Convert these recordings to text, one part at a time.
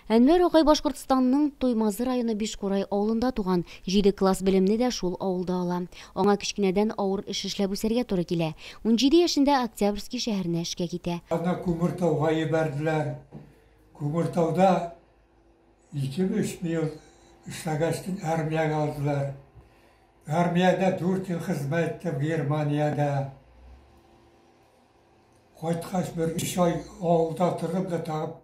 Әнвәр агай Башкортстанның Туймазы районы Бишкурай авылында туган, 7 класс белемне дә шул авылда ала. Аңа кичкенәдән авыр эш эшләп үсәргә туры килә. 17 яшендә Октябрьский шәһәренә эшкә китә. Аны Күмертауга ебәрделәр. Күмертауда 2-3 ел эшләгәчтен армиягә алдылар. Армиядә 4 ел хезмәт иттем Германиядә. Кайткач бер 3 ай авылда торып да тагып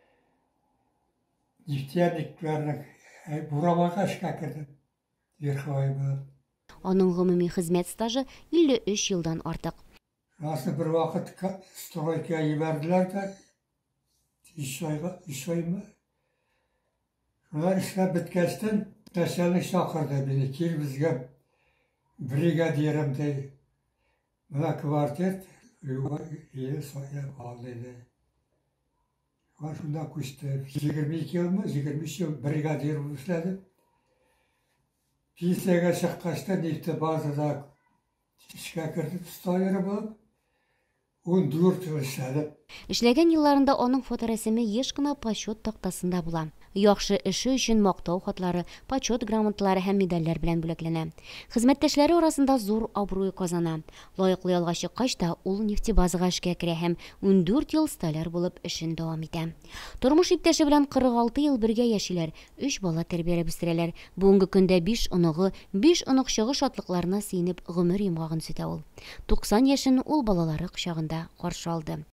нефтяникларның бурамага эшкә кердем. Верховой булып. Аның гомуми хезмәт стажы 53 елдан артык. Шунысы бер вакыт стройкага ебәрделәр дә 3 аймы. Шулар эшләп беткәчтен начальник чакырды мине. Кил безгә бригадирым ди. Менә квартет ел сайлап алды ди. Шунда күчтем. 22 елмы, 23 ел бригадир булып эшләдем. Пенсияга чыккачта нефтебазада эшкә кирдем, столяры булып. 14 ел эшләдем. Эшләгән елларында аның фоторәсеме еш кына почет тактасында була. Яхшы эше өчен мактау хатлары, почет грамоталары һәм медальләр белән бүләкләнә. Хезмәттәшләре арасында зур абруй казана. Лаеклы ялга чыккач та ул нефтебазага эшкә керә һәм 14 ел столяр булып эшен дәвам итә. Тормыш иптәше белән 46 ел бергә яшиләр, 3 бала тәрбияләп үстерәләр. Бүгенге көндә 5 оныгы, 5 оныкчыгы шатлыкларына сөенеп гомер йомгагын сүтә ул. 90 яшен ул балалары кочагында каршы алды.